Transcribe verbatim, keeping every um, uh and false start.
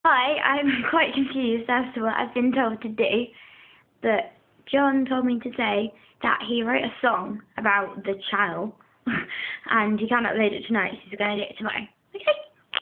Hi, I'm quite confused as to what I've been told to do, but John told me to say that he wrote a song about the channel and he can't upload it tonight, so he's going to do it tomorrow.